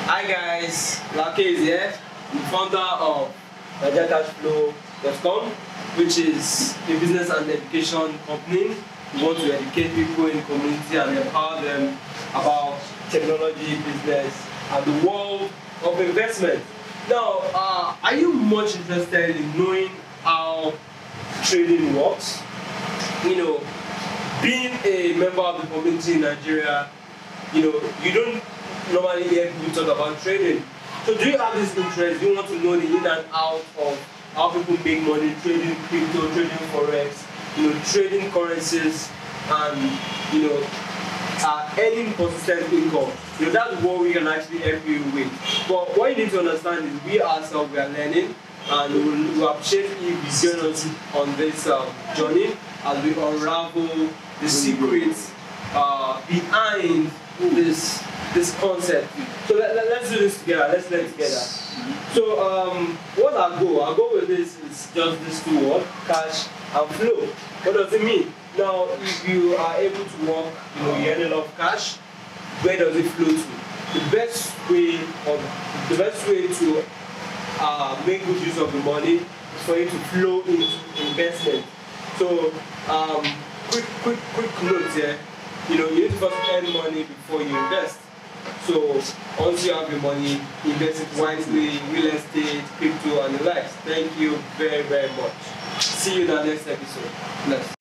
Hi guys, Lake is here, the founder of NigeriaCashFlow.com, which is a business and education company. We want to educate people in the community and empower them about technology, business, and the world of investment. Now, are you much interested in knowing how trading works? You know, being a member of the community in Nigeria, you don't normally hear people talk about trading. So do you have this interest? Do you want to know the in and out of how people make money trading crypto, trading forex, trading currencies, and earning consistent income? That's what we can actually help you with. But what you need to understand is we ourselves are learning, and we will appreciate if you join us on this journey as we unravel the secrets behind this concept. So let's do this together. Let's learn together. So what our goal with this is just this two words: cash and flow. What does it mean? Now, if you are able to work, you earn a lot of cash. Where does it flow to? The best way to make good use of the money is for it to flow into investment. So quick note here. You need to first earn money before you invest. So once you have your money, invest it wisely, real estate, crypto, and the likes. Thank you very, very much. See you in the next episode. Bless.